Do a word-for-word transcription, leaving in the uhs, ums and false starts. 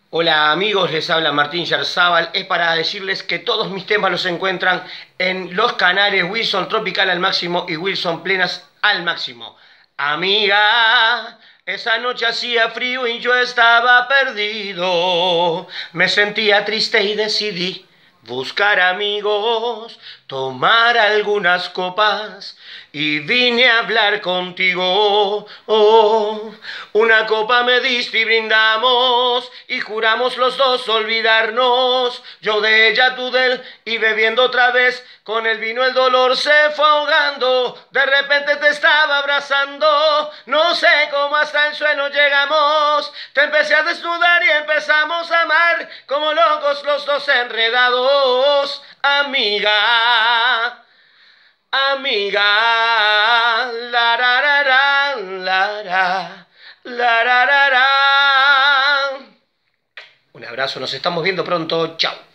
Hola amigos, les habla Martín Yarzábal. Es para decirles que todos mis temas los encuentran en los canales Wilson Tropical al máximo y Wilson Plenas al máximo. Amiga, esa noche hacía frío y yo estaba perdido. Me sentía triste y decidí buscar amigos, tomar algunas copas y vine a hablar contigo. Oh, una copa me diste y brindamos y juramos los dos olvidarnos. Yo de ella, tú de él, y bebiendo otra vez, con el vino el dolor se fue ahogando. De repente te estaba abrazando, no sé cómo hasta el suelo llegamos. Te empecé a desnudar y empezamos a amar, como locos los dos enredados. Amiga, amiga, la la la la la la la la la la. Un abrazo, nos estamos viendo pronto, chao.